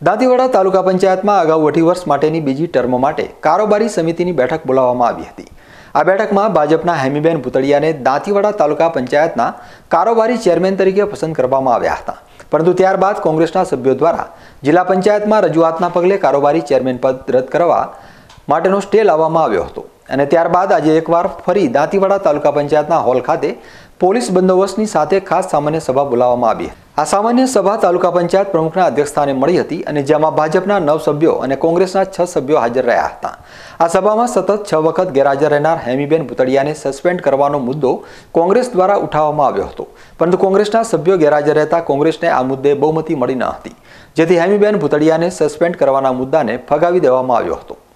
દાંતીવાડા તાલુકા પંચાયતમાં અગાઉ અઢી વર્ષ માટેની બીજી ટર્મ માટે કારોબારી સમિતિની બેઠક બોલાવવામાં આવી હતી। આ બેઠકમાં ભાજપના હેમીબેન ભૂતળિયાને દાંતીવાડા તાલુકા પંચાયતના કારોબારી ચેરમેન તરીકે પસંદ કરવામાં આવ્યા હતા, પરંતુ ત્યારબાદ કોંગ્રેસના સભ્યો દ્વારા જિલ્લા પંચાયતમાં રજૂઆતના પગલે કારોબારી ચેરમેન પદ રદ કરવા માટેનો સ્ટે લાવવામાં આવ્યો હતો અને ત્યારબાદ આજે એકવાર ફરી દાંતીવાડા તાલુકા પંચાયતના હોલ ખાતે પોલીસ બંદોબસ્તની સાથે ખાસ સામાન્ય સભા બોલાવવામાં આવી। આ સામાન્ય સભા તાલુકા પંચાયત પ્રમુખના અધ્યક્ષસ્થાને મળી હતી અને જેમાં ભાજપના 9 સભ્યો અને કોંગ્રેસના 6 સભ્યો હાજર રહ્યા હતા। આ સભામાં સતત 6 વખત ગેરહાજર રહેનાર હેમીબેન ભૂતળિયાને સસ્પેન્ડ કરવાનો મુદ્દો કોંગ્રેસ દ્વારા ઉઠાવવામાં આવ્યો હતો, પરંતુ કોંગ્રેસના સભ્યો ગેરહાજર રહેતા કોંગ્રેસને આ મુદ્દે બહુમતી મળી ન હતી, જેથી હેમીબેન ભૂતળિયાને સસ્પેન્ડ કરવાના મુદ્દાને ફગાવી દેવામાં આવ્યો હતો।